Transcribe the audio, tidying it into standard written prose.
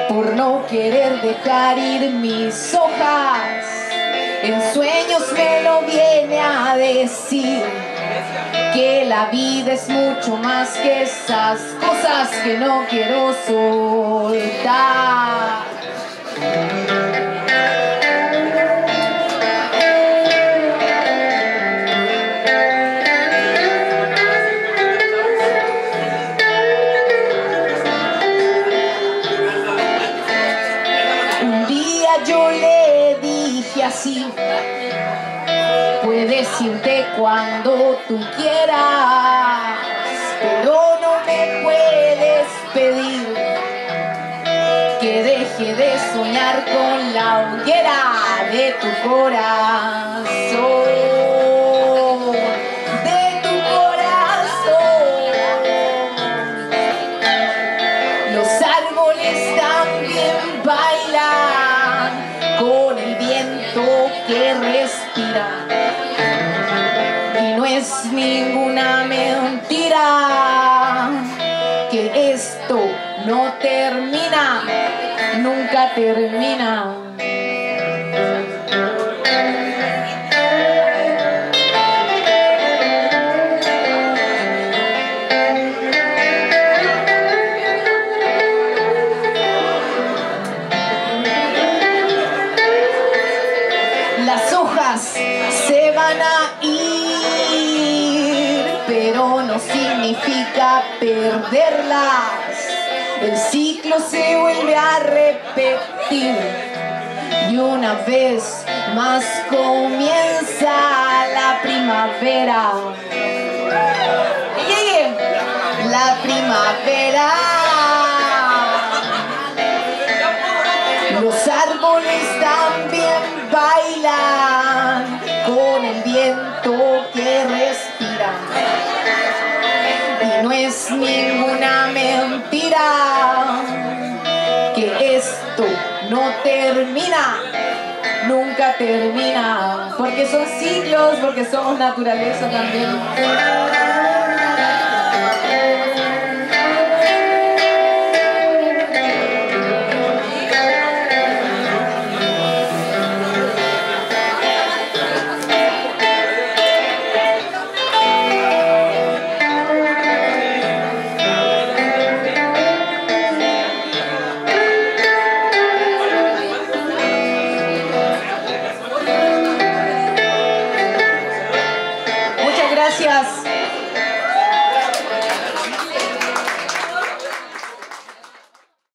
por no querer dejar ir mis hojas. En sueños me lo viene a decir, que la vida es mucho más que esas cosas que no quiero soltar. Un día yo le dije así: puedes irte cuando tú quieras, pero no me puedes pedir que deje de soñar con la hoguera de tu corazón. De tu corazón. Los árboles también bailan con el viento que respira. No es ninguna mentira que esto no termina, nunca termina. Las hojas se van a ir, pero no significa perderlas. El ciclo se vuelve a repetir y una vez más comienza la primavera. La primavera. Los árboles también bailan con el viento que respira. Y no es ninguna mentira que esto no termina, nunca termina. Porque son ciclos, porque somos naturaleza también.